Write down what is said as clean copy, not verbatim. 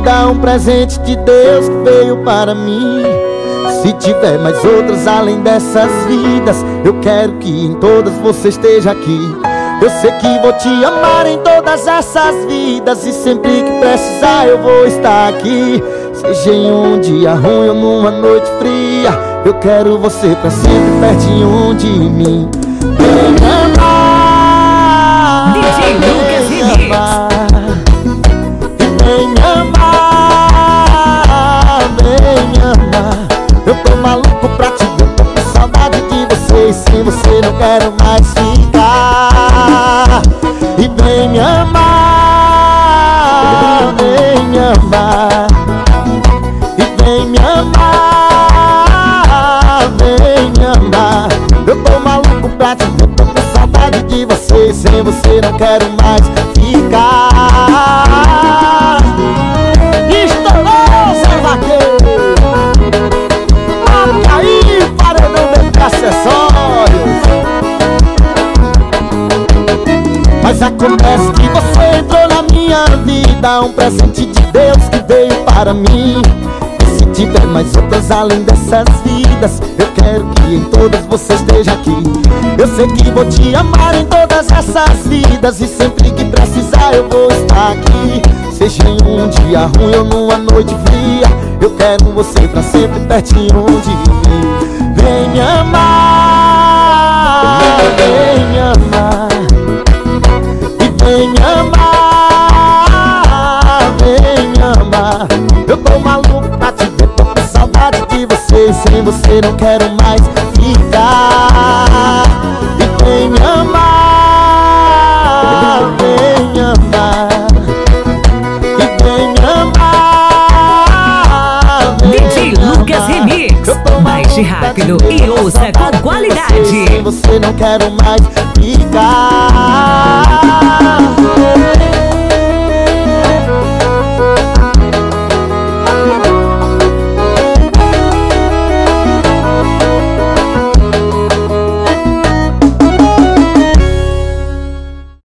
vida, um presente de Deus que veio para mim. Se tiver mais outras além dessas vidas, eu quero que em todas você esteja aqui. Eu sei que vou te amar em todas essas vidas, e sempre que precisar eu vou estar aqui. Seja em um dia ruim ou numa noite fria, eu quero você pra sempre pertinho de mim. Vem amar, DJ Lucas Remix. Vem amar, vem amar. Eu tô maluco pra te ver, tô com saudade de você, e sem você não quero mais ficar. E vem amar, vem amar. E vem me amar, vem me amar. Eu tô maluco pra te ver, tô com saudade de você, e sem você não quero mais ficar. Estourou, Zé Vaqueiro! Abre aí, paredão de acessórios. Mas acontece que você entrou na minha vida, um presente de Deus que veio para mim. E se tiver mais outras além dessas vidas, eu quero que em todas você esteja aqui. Eu sei que vou te amar em todas essas vidas, e sempre que precisar eu vou estar aqui. Seja em um dia ruim ou numa noite fria, eu quero você pra sempre pertinho de mim. Vem me amar, vem me amar. E vem me amar, vem me amar. Eu tô maluco pra te ver, tô com saudade de você, e sem você não quero mais ficar. E vem me amar, vem me amar. E vem me amar, DJ Lucas Remix. Baixe rápido e ouça com qualidade. Sem você não quero mais ficar.